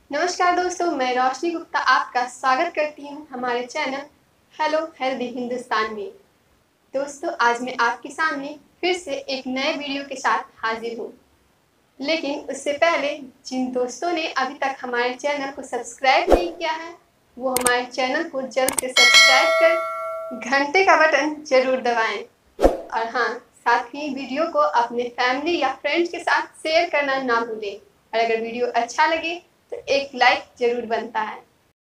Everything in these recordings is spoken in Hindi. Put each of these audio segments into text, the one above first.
नमस्कार दोस्तों, मैं रोशनी गुप्ता आपका स्वागत करती हूँ हमारे चैनल हेलो हेल्दी हिंदुस्तान में। दोस्तों, आज मैं आपके सामने फिर से एक नए वीडियो के साथ हाजिर हूँ। लेकिन उससे पहले जिन दोस्तों ने अभी तक हमारे चैनल को सब्सक्राइब नहीं किया है, वो हमारे चैनल को जल्द से सब्सक्राइब कर घंटे का बटन जरूर दबाएं। और हाँ, साथ ही वीडियो को अपने फैमिली या फ्रेंड्स के साथ शेयर करना ना भूलें। और अगर वीडियो अच्छा लगे तो एक लाइक जरूर बनता है।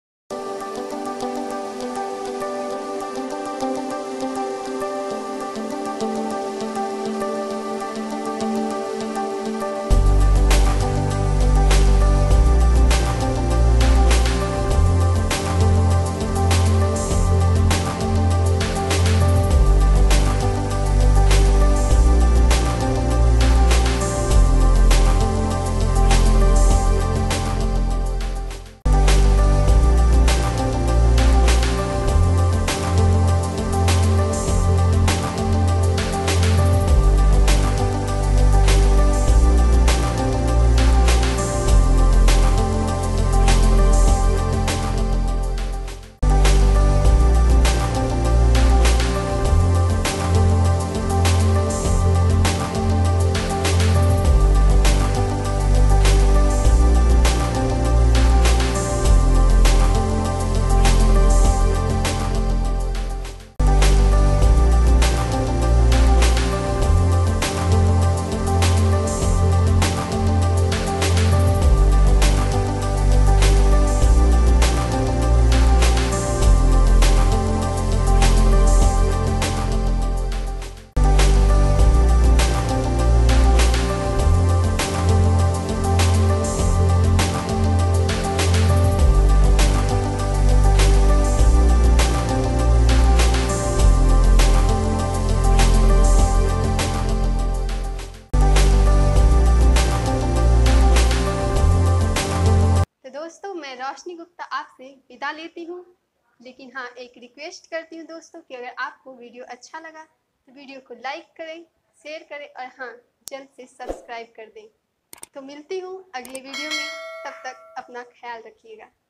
तो दोस्तों, मैं रोशनी गुप्ता आपसे विदा लेती हूँ। लेकिन हाँ, एक रिक्वेस्ट करती हूँ दोस्तों कि अगर आपको वीडियो अच्छा लगा तो वीडियो को लाइक करें, शेयर करें और हाँ, जल्द से सब्सक्राइब कर दें। तो मिलती हूँ अगले वीडियो में, तब तक अपना ख्याल रखिएगा।